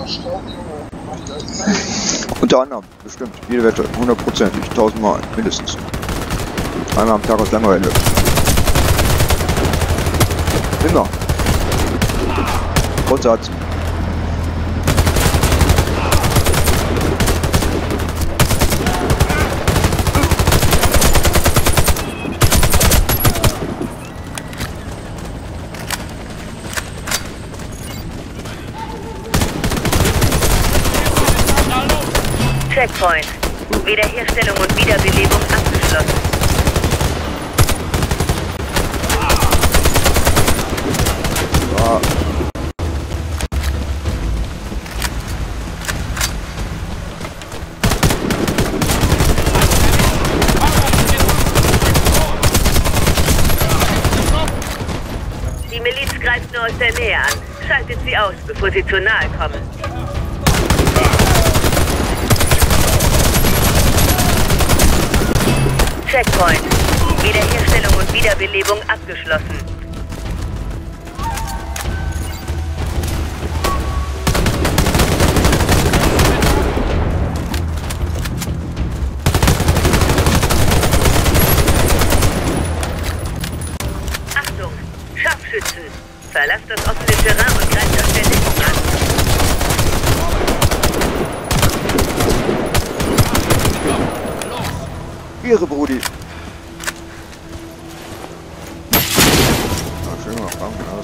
Unter anderem, bestimmt. Jede Wette, 100%ig, 1000-mal, mindestens. Einmal am Tag aus Langeweile. Immer. Grundsatz. Checkpoint. Wiederherstellung und Wiederbelebung abgeschlossen. Ja. Die Miliz greift nur aus der Nähe an. Schaltet sie aus, bevor sie zu nahe kommen. Checkpoint. Wiederherstellung und Wiederbelebung abgeschlossen. Achtung! Scharfschützen! Verlasst das offene Terrain und greift aus der Deckung an. Ihre Brudi. Ach, schön mal, komm, aus.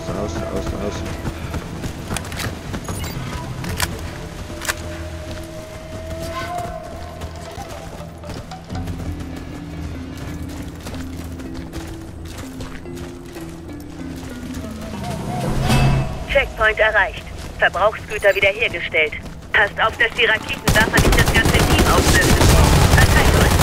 Checkpoint erreicht. Verbrauchsgüter wiederhergestellt. Passt auf, dass die Raketenwerfer nicht das ganze Team auflösen. Verteilt euch.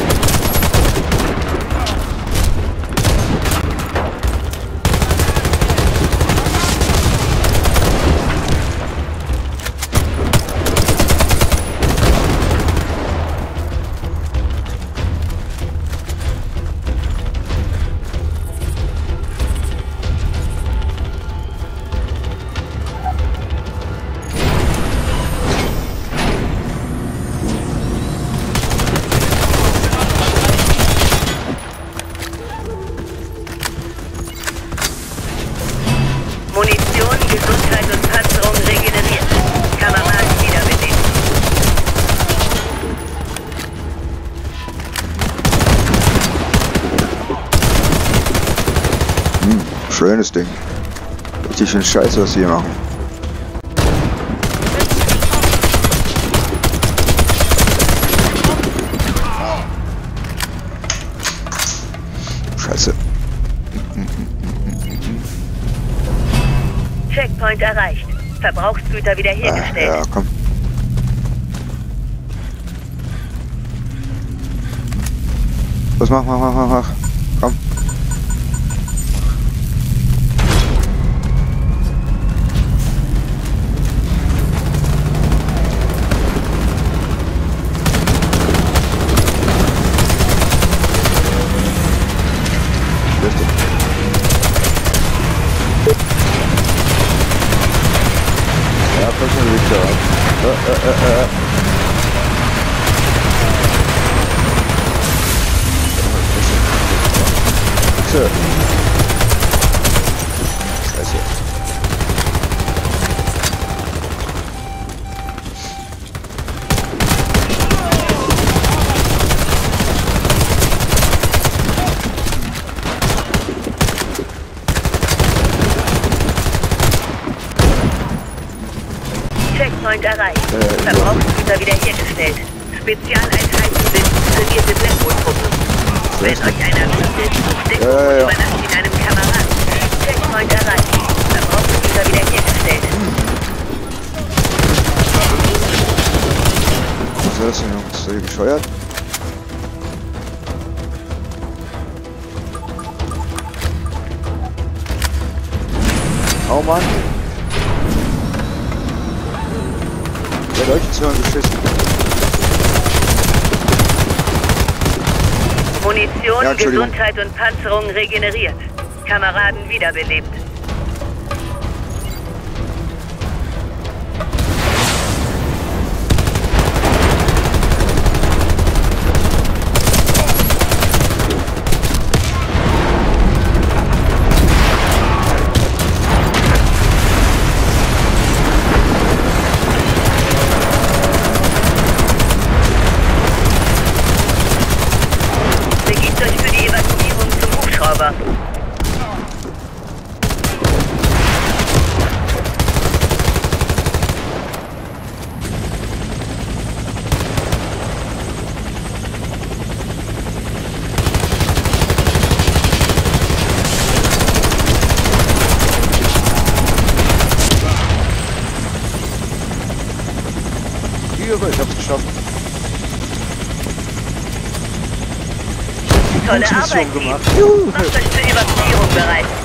Munition, Gesundheit und Panzerung regeneriert. Kameraden wiederbelebt. Schönes Ding. Richtig schön Scheiße, was sie hier machen. Scheiße. Checkpoint erreicht. Verbrauchsgüter wiederhergestellt. Ja, komm. Was mach. Komm. Ja, pass mal wieder. Scheiße. Checkpoint erreicht. Verbrauchsgüter wiederhergestellt. Spezialeinheiten sind trainierte Blemmo-Truppen. Wenn euch einer findet, Deckung und übernachtet in einem Kameraden. Checkpoint erreicht. Verbrauchsgüter wiederhergestellt. Was ist das denn, Jungs? Ist ihr bescheuert? Oh Mann! Bei euch zu hören geschissen. Munition, ja, Gesundheit und Panzerung regeneriert. Kameraden wiederbelebt. gratuliere, ich hab's geschafft. Tolle Arbeit, Übungsmission gemacht. Macht euch zur Evakuierung bereit.